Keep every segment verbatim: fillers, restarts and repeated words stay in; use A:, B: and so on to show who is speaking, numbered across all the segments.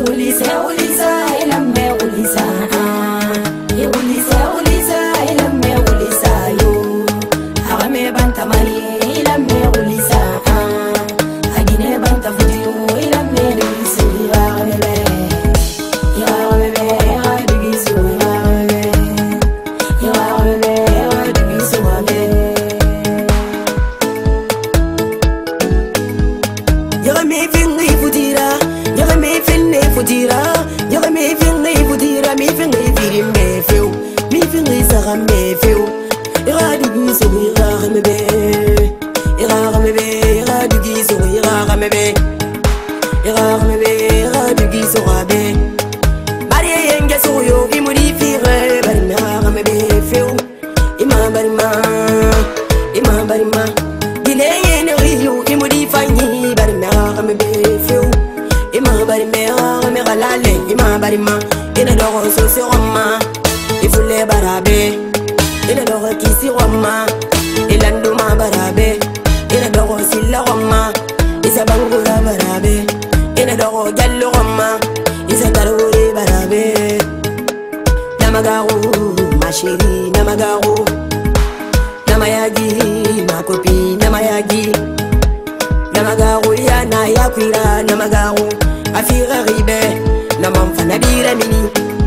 A: Ulisa, Ulisa, ilame Ulisa. Ulisa, Ulisa, ilame Ulisa yo. Arame banta mali, ilame Ulisa. Agine banta fudiyo, ilame Ulisa. Irarame, irarame, iradigisu, irarame, irarame, iradigisu ame. Irame fingi fudira, irame fingi fudira, irame fingi fudira, mi fingi firi me feu, mi fingi sara me feu. Iradigisu, irarame be, irarame be, iradigisu, irarame be, irarame be, iradigisu abe. Maria yenge soyo, imuri fire, bari me irarame be feu, ima bari ma, ima bari ma. Gile yene riyo, imuri fanyi, bari me irarame be feu, ima bari me irarame galale, ima bari ma. Ina doro so si roma, ifule barabe. Ina doro kisi roma, ilandu ma barabe. Ina doro silla roma, isa bangura barabe. Ina doro gallo roma, isa taruri barabe. Namagaru, ma chérie, namagaru. Namayagi, ma copine, namayagi. Namagaru yana yakwira, namagaru. Afira ribe, namamfana bira mini.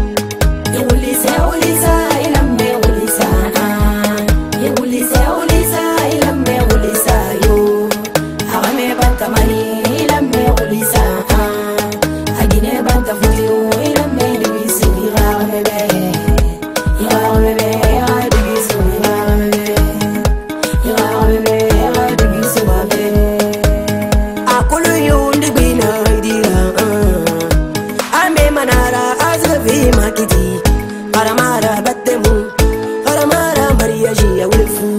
A: Ulisa, Ulisa, ilame Ulisa. Ulisa, Ulisa, ilame Ulisa yo. Arame banta mali, ilame Ulisa. Agine banta fudiyo, ilame Ulisa. Irarame be, irarame be, iradigisu, irarame be, irarame be, iradigisu abe. Akulu yo ndigwina idira. Ame manara azravi makiti. Karamara batemu, karamara Maria jia wilfu.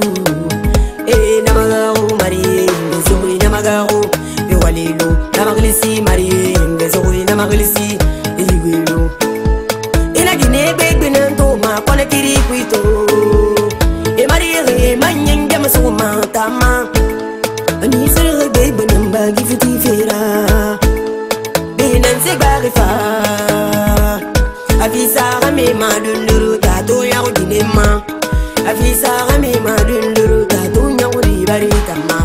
A: Eh namagaru Maria, ngezoi namagaru. Iwalilu namaglisi Maria, ngezoi namaglisi. Iwilu. Ina gine begbe nanto ma kone kiri kwito. E Maria re manyenge masuma tama. Ani sere begbe namba gifiti fera. Binan se barifa. Afisa rame madunduru tato yaru dinema. Afisa rame madunduru tato yaru di baritama.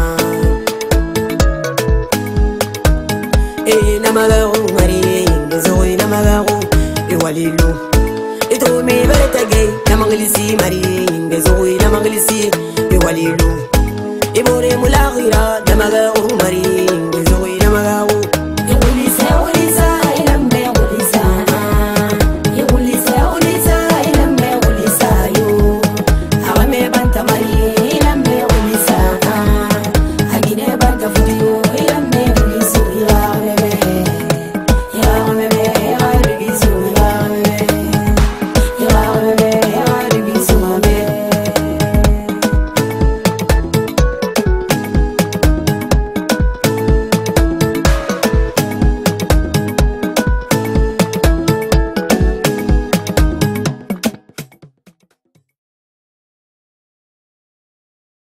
A: Eh namagaru Maria, ngezoi namagaru. Iwalilu. Ito me baretage namaglisi Maria, ngezoi namaglisi. Iwalilu. Ibore mulagira namagaru Maria.